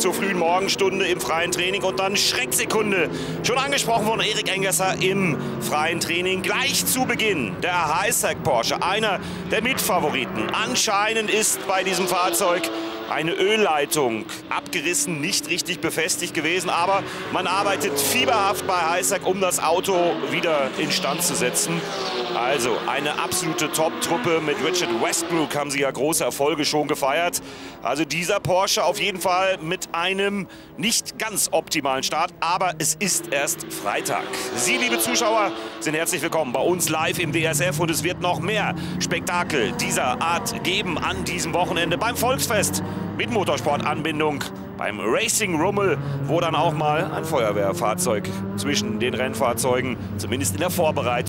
zur frühen Morgenstunde im freien Training und dann Schrecksekunde. Schon angesprochen von Erik Engesser im freien Training. Gleich zu Beginn der Highsec Porsche, einer der Mitfavoriten. Anscheinend ist bei diesem Fahrzeug eine Ölleitung abgerissen, nicht richtig befestigt gewesen, aber man arbeitet fieberhaft bei Highsec, um das Auto wieder instand zu setzen. Also eine absolute Top-Truppe. Mit Richard Westbrook haben sie ja große Erfolge schon gefeiert. Also dieser Porsche auf jeden Fall mit einem nicht ganz optimalen Start, aber es ist erst Freitag. Sie, liebe Zuschauer, sind herzlich willkommen bei uns live im DSF und es wird noch mehr Spektakel dieser Art geben an diesem Wochenende beim Volksfest mit Motorsportanbindung, beim Racing Rummel, wo dann auch mal ein Feuerwehrfahrzeug zwischen den Rennfahrzeugen, zumindest in der Vorbereitung,